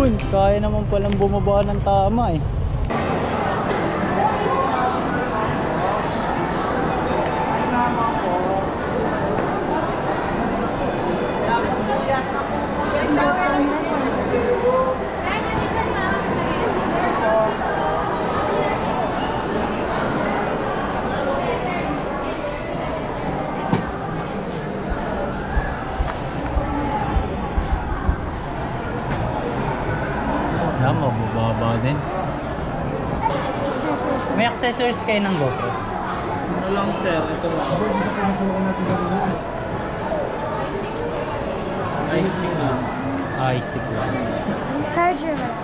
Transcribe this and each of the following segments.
Yun, kaya naman palang bumaba ng tama eh. Mababa din. May accessories kayo ng GoPro? Ano lang sir, ito lang. iStick lang. iStick lang. Charger ba?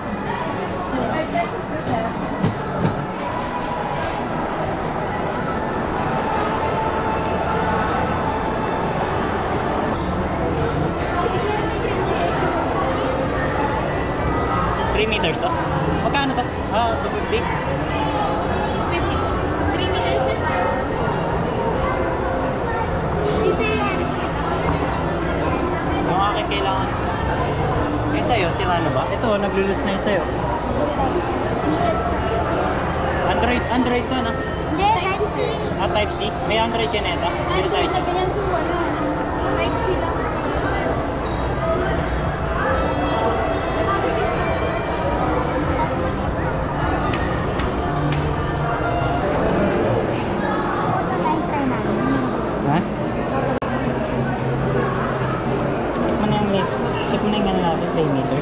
Meters to? Magkano to? 250? 3 meters yun. Yung akin kailangan. Yung sa'yo, sila na ba? Ito, naglulus na yung sa'yo. Android to na? Hindi, Type-C. Type-C? May Android ka na ito? Ay, Type-C. Type-C lang. Check mo na yung ano natin, play meter.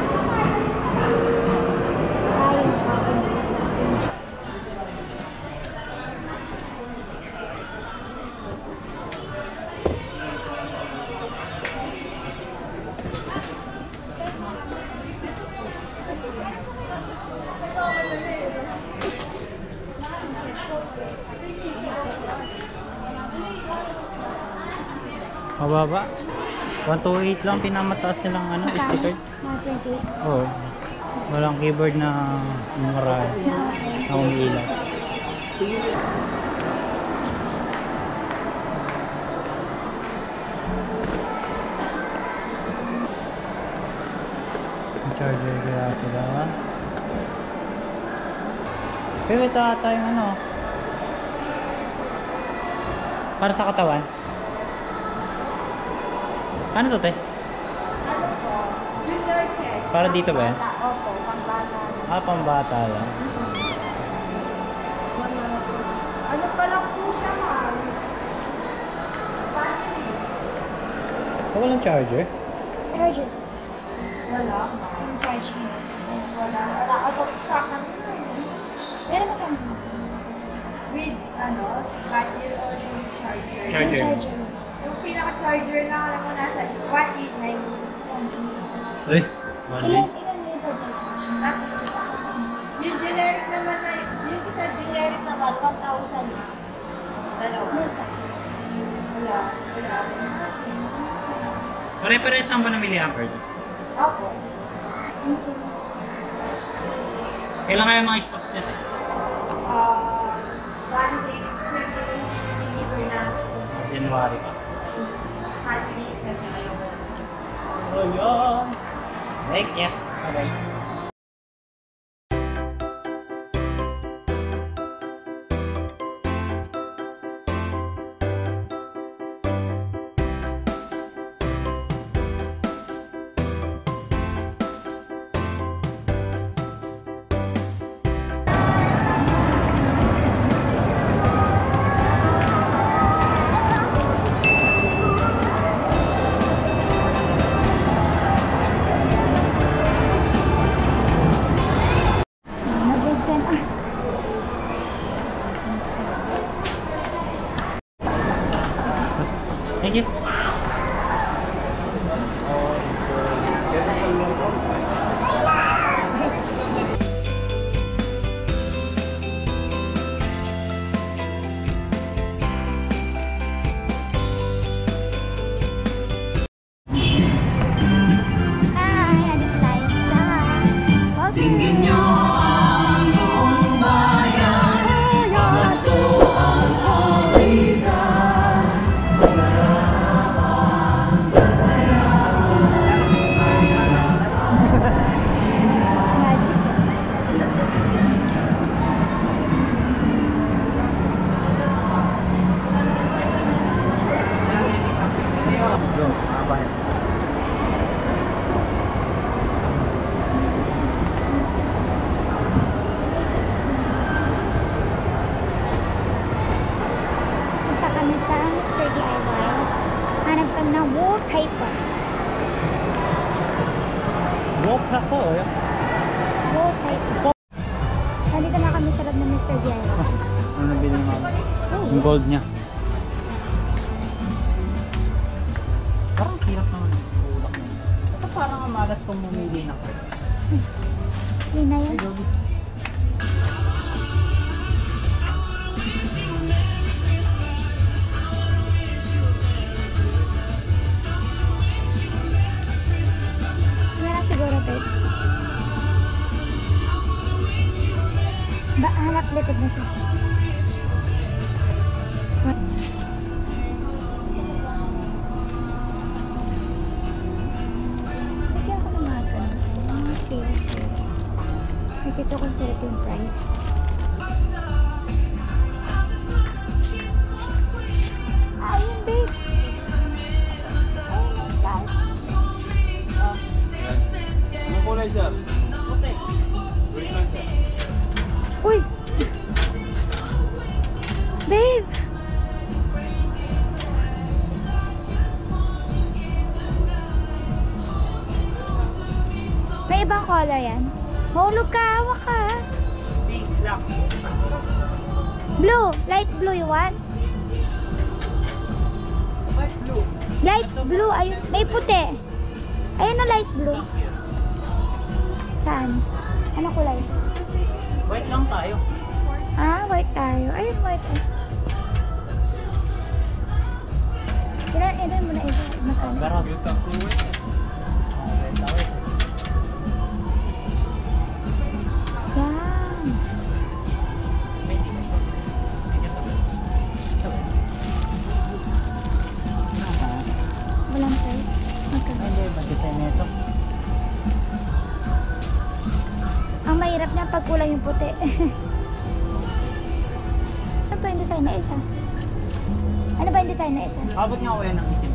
Mababa. 128 lang pinamataas nilang ano, sticker. 128. Oo. Walang keyboard na mura na umiilaw. Charger kaya sila. Pero ito ata yung ano. Para sa katawan. Ano to, te? Ano po? Junior chess. Para dito ba yan? Opo, pambata. Pambata lang. Ano pa lang po siya, ma'am? Walang charger? Charger. Wala, ma'am. Charger. Wala. Out of stock na ito. Pero magkano? With, battery or charger? Charger. Yung pinaka-charger lang, alam mo, nasa 189. Eh, Ilan yung charger? Yung generic naman na, yung isa generic naman, 1,000 na. Dalawa. Wala. Pare-pares ang ba na milliampere? Opo. Kailan kaya mga stocks nito? 1 weeks, 20 na. January pa. Hot days kasi ngayon. Oh, yun! Thank you. Okay. Walk na po. Okay. Nandito na kami sa loob ng Mr. Diego. Ano nabili mo? Yung gold niya. Parang hirap naman. Ulak na. Ito parang ang malas kung mamili na ko. Yun na yan. Yun na siguro, babe. Hanap likod na siya. Bigyan ko ng mga ganun. Mga sale. Kasi ito kung sulit yung price. Ayun, babe. Ayun, ang price. Anong kulay, sir? Wait lang, sir. Uy! Babe! May ibang color yan? Mahulog ka, hawak ka. Pink lang. Blue! Light blue you want? White blue. Light blue, ayun. May puti. Ayun na light blue. Saan? Ano kulay? White lang tayo. Ah, white tayo. Ayun, white. Ilan mo na ito? Magkano? Pero yung taxi white. White lang. Yan. Walang price. Magkano? Hindi, mag-design na ito. Ang mahirap na pag kulang yung puti. Ano ba yung design na isa? Ano ba yung design na isa? Abot nga ako yan ng isim.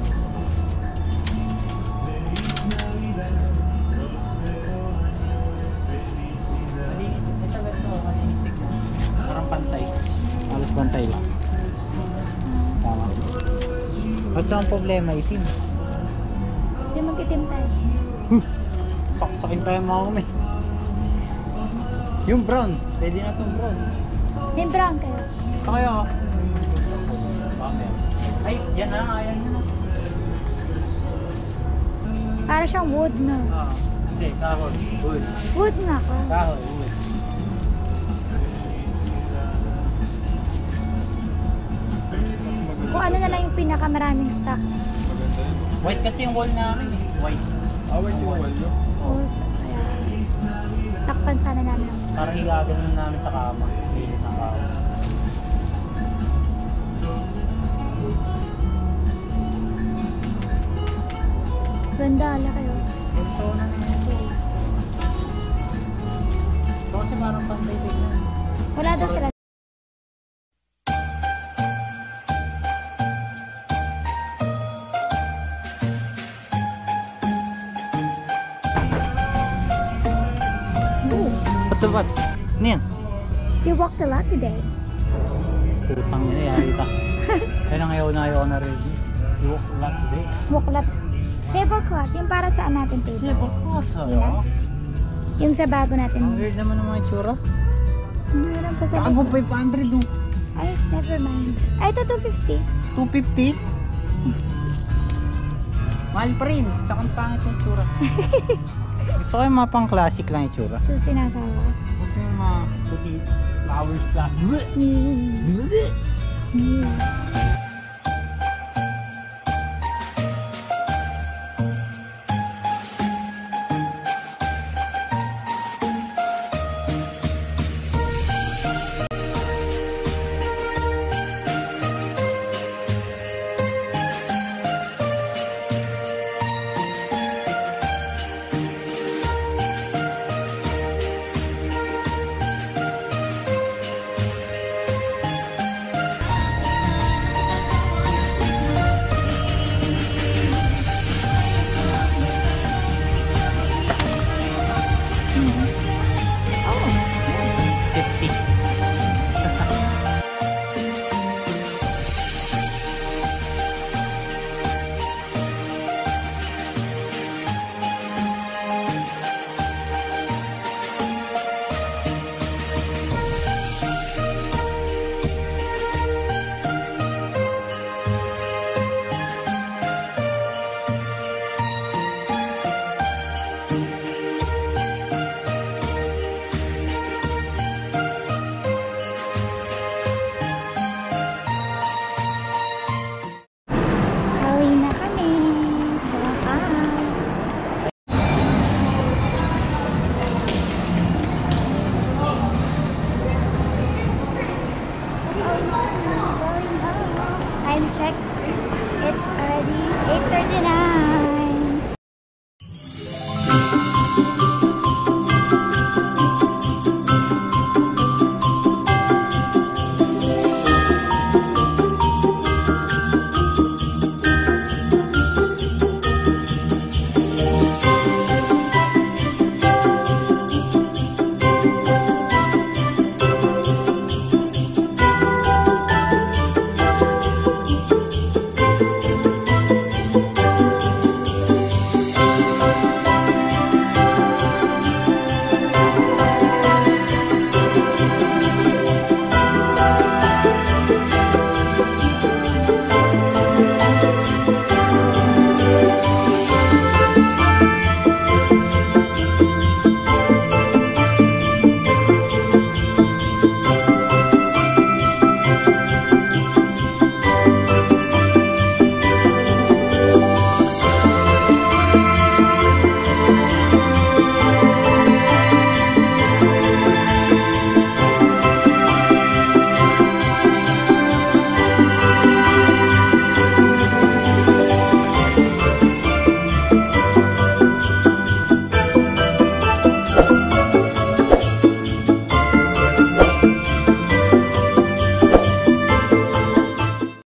Malinis. Ito ganito, malinis tignan. Parang pantay. Halos pantay lang. Tama. Basta ang problema, itim. Hindi mag-itim tayo. Saksakin tayo mga kami. Yung brown. Pwede na itong brown. May brown kayo. Ito kayo. Bakit? Ay, yan na. Ayan na. Para siyang wood, no? Hindi, kahoy. Wood. Wood nga ka. Kahoy, wood. Kung ano na lang yung pinakamaraming stock. Maganda yun. White kasi yung wall namin eh. White. Wait yung wall nyo. Oo, kaya takpan sana namin. Parang igaganon namin sa kama. Linis ng kama. Ganda, ala kayo. Bunso na naman ito. Ito kasi parang pantay tignan. Wala daw sila. Ooh, Ba't ba't? Ano yan? you walked a lot today. Putang nila yari ka. Kaya nang ayaw na rin. You walk a lot today. Muklat. Tablecloth, yung para saan natin table? Tablecloth, Yun na. Yung sa bago Ang natin. weird naman ng mga itsura. Meron pa sa Kago 500 oh. Ay, never mind. Ay, ito 250. 250? Mahal pa rin. Tsaka ang pangit ng itsura. Gusto ko yung mga pang classic lang itsura. So, sinasawa ko. Huwag yung mga puti flowers lang. Yeah.